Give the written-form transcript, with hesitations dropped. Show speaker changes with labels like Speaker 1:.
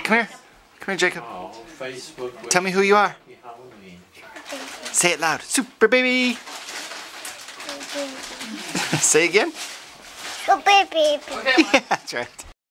Speaker 1: Come here. Come here, Jacob.
Speaker 2: Oh, Facebook.
Speaker 1: Tell me who you are.
Speaker 2: Halloween.
Speaker 1: Say it loud. Super baby. Say again.
Speaker 3: Super baby.
Speaker 1: Yeah, that's right.